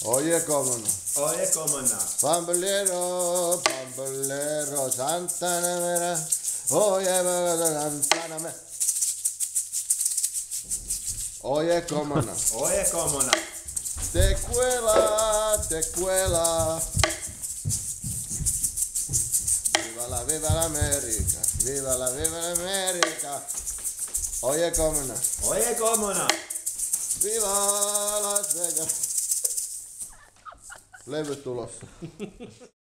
Oye, cómo no. Oye, cómo no. Pambolero, pambolero, Santana Mera. Oye, Santana Mera. Oye, cómo no. Oye, cómo no. Te cuela, te cuela. Viva la América. Viva la América. Oye, cómo no. Oye, cómo no. Viva Las Vegas. Levy tulossa.